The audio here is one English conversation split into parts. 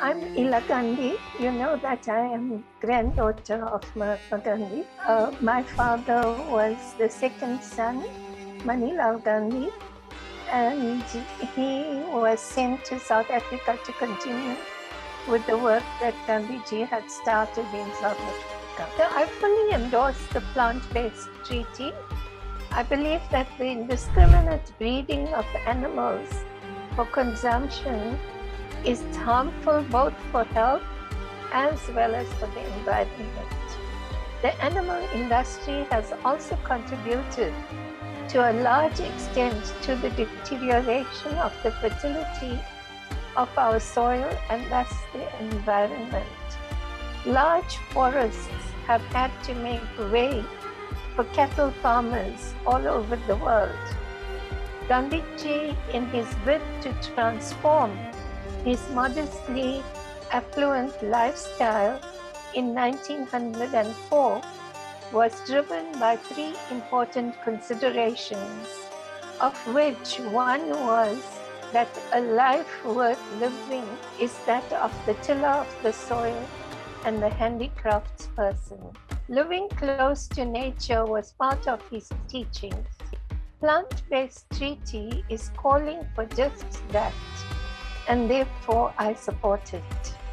I'm Ila Gandhi. You know that I am granddaughter of Mahatma Gandhi. My father was the second son, Manilal Gandhi, and he was sent to South Africa to continue with the work that Gandhiji had started in South Africa. So I fully endorse the plant-based treaty. I believe that the indiscriminate breeding of animals for consumption is harmful both for health as well as for the environment. The animal industry has also contributed to a large extent to the deterioration of the fertility of our soil and thus the environment. Large forests have had to make way for cattle farmers all over the world. Gandhiji, in his bid to transform his modestly affluent lifestyle in 1904, was driven by three important considerations, of which one was that a life worth living is that of the tiller of the soil and the handicrafts person. Living close to nature was part of his teachings. Plant-based treaty is calling for just that, and therefore I support it.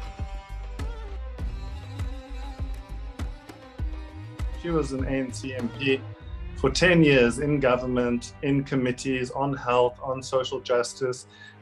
She was an ANC MP for 10 years in government, in committees on health, on social justice,